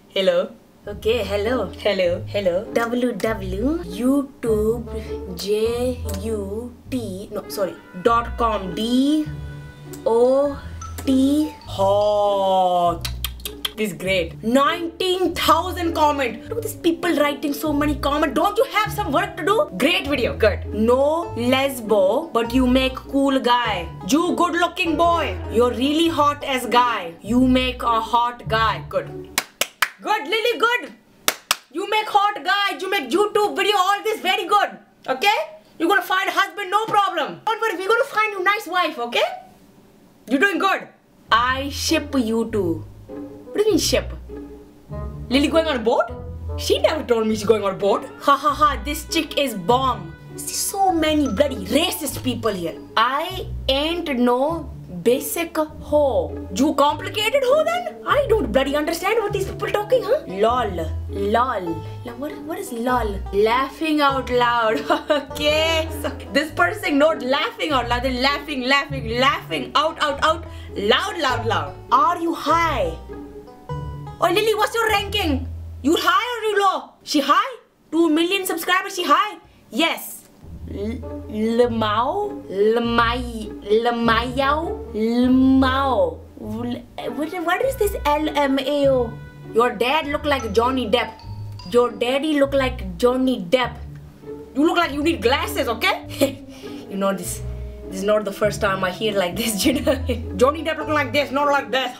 Hello. Okay, hello. Hello. Hello. .com DOT Hot. This is great. 19,000 comment. Look at these people writing so many comments. Don't you have some work to do? Great video. Good. No lesbo, but you make cool guy. You good looking boy. You're really hot as guy. You make a hot guy. Good. Good, Lily, good. You make hot guy. You make YouTube video. All this very good. Okay? You're gonna find a husband, no problem. Don't worry, we're gonna find you a nice wife, okay? You're doing good. I ship you two. What do you mean ship? Lily going on a boat? She never told me she's going on a boat. Ha ha ha, this chick is bomb. See so many bloody racist people here. I ain't no basic hoe. You complicated hoe then? I don't bloody understand what these people talking, huh? Lol. Lol. What is lol? Laughing out loud. Okay. So this person not laughing out loud. They're laughing out. Loud. Are you high? Oh Lily, what's your ranking? You high or you low? She high? 2 million subscribers, she high? Yes. Lemao. What is this LMAO? Your dad look like Johnny Depp. Your daddy look like Johnny Depp. You look like you need glasses, okay? You know this is not the first time I hear like this, you know. Johnny Depp looking like this, not like this.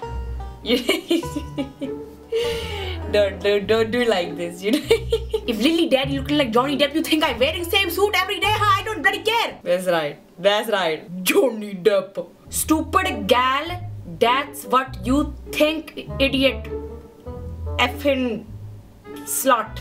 Don't do like this, you know. If Lily daddy looking like Johnny Depp, you think I'm wearing same suit every day? Huh? I don't bloody care. That's right. Johnny Depp. Stupid gal, that's what you think, idiot. Effing slut.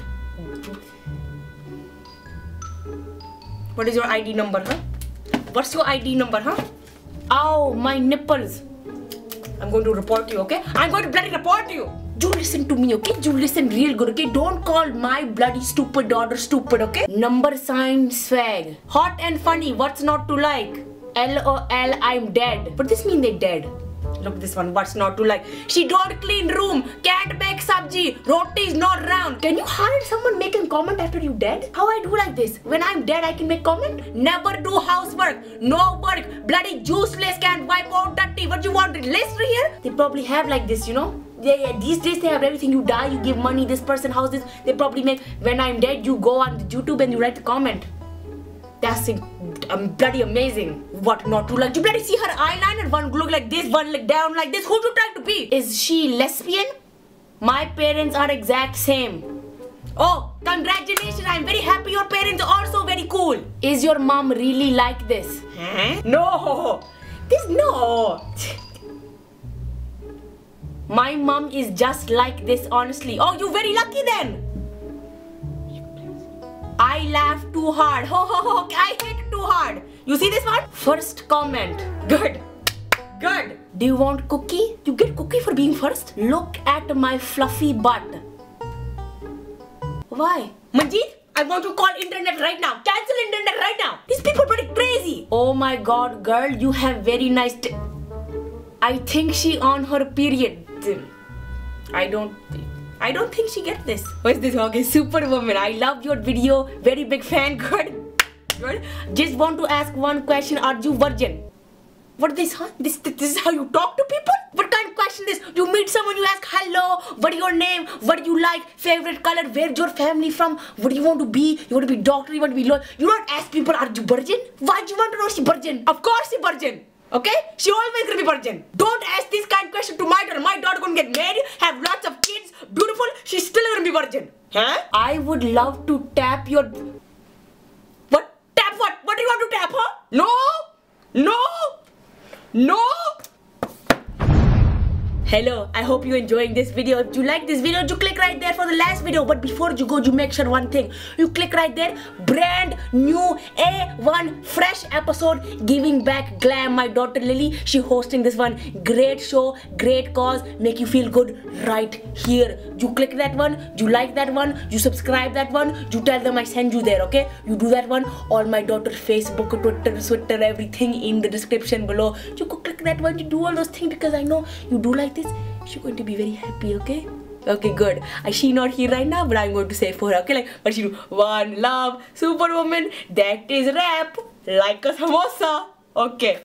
What is your ID number, huh? What's your ID number, huh? Ow, my nipples. I'm going to report you, okay? I'm going to bloody report you. You listen to me, okay? You listen real good, okay? Don't call my bloody stupid daughter stupid, okay? Number sign swag. Hot and funny, what's not to like? LOL, I'm dead. What does this mean they dead? Look this one, what's not to like? She don't clean room, can't make sabji, roti is not round. Can you hire someone making comment after you dead? How I do like this? When I'm dead, I can make comment? Never do housework, no work, bloody useless, can't wipe out dirty. What you want, list here? They probably have like this, you know? Yeah, these days they have everything. You die, you give money, this person, house this. They probably make, when I'm dead, you go on YouTube and you write a comment. That's bloody amazing. What not to like? You bloody see her eyeliner? One look like this, one look down like this. Who you trying to be? Is she lesbian? My parents are exact same. Oh, congratulations. I'm very happy your parents are also very cool. Is your mom really like this? Huh? No. No. My mom is just like this, honestly. Oh, you very lucky then. I laugh too hard. Ho ho ho. I hit too hard. You see this one? First comment. Good. Do you want cookie? You get cookie for being first? Look at my fluffy butt. Why? Manjeet, I want to call internet right now. Cancel internet right now. These people are pretty crazy. Oh my god, girl, you have very nice I think she on her period. I don't think she gets this. What's this? Okay, Superwoman. I love your video. Very big fan. Good. Just want to ask one question. Are you virgin? What is this, huh? This is how you talk to people? What kind of question is this? You meet someone, you ask, hello, what is your name? What do you like? Favorite color? Where's your family from? What do you want to be? You want to be doctor? You want to be lawyer? You don't ask people, are you virgin? Why do you want to know she's virgin? Of course she's virgin. Okay? She always gonna be virgin. Don't ask this kind of question to my daughter. My daughter gonna get married, have lots of kids, beautiful. She's still gonna be virgin. Huh? I would love to tap your... What? Tap what? What do you want to tap, huh? No! Hello, I hope you're enjoying this video. If you like this video, you click right there for the last video. But before you go, you make sure one thing. You click right there, brand new A1 fresh episode, giving back glam. My daughter Lily, she hosting this one. Great show, great cause, make you feel good right here. You click that one, you like that one, you subscribe that one, you tell them I send you there, okay? You do that one, all my daughter Facebook, Twitter, everything in the description below. You go click that one, you do all those things because I know you do like this. She's going to be very happy, okay? Okay, good. She not here right now, but I'm going to say for her. Okay, like, but she do one love, Superwoman. That is rap, like a samosa. Okay.